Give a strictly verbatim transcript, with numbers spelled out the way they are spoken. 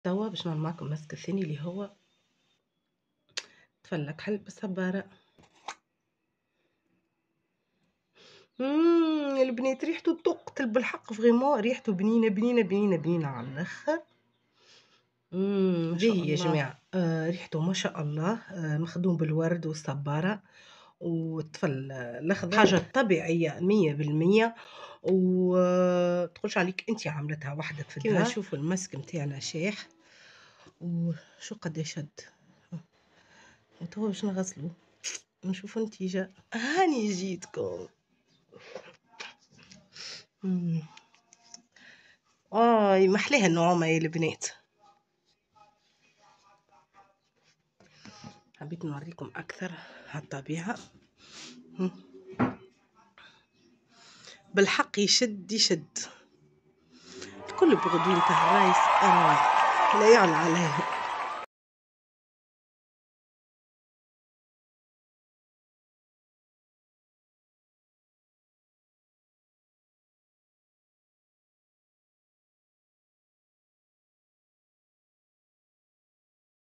توا باش نعمل معاكم الماسك الثاني اللي هو تفلّك حل بالصبارة. إمم، البنات ريحته تقتل بالحق فريمون ريحته بنينة، بنينة، بنينة، بنينة على الآخر. إمم، ما شاء باهي يا الله. جماعة، آآ ريحته ما شاء الله، آآ مخدوم بالورد والصبارة والطفل الأخضر، حاجة طبيعية مية بالمية وتقولش عليك أنتِ عاملتها وحدك في الدار. كيما نشوفوا الماسك متاعنا شاح وشو قد شد، وتوا باش نغسلوه نشوفوا النتيجة. هاني جيتكم. إمم. آي محلاها النعومة يا البنات. حبيت نوريكم أكثر هالطبيعة. إمم. بالحق يشد يشد. الكل بغدوة تاع الرايس آه لا يعلى عليه.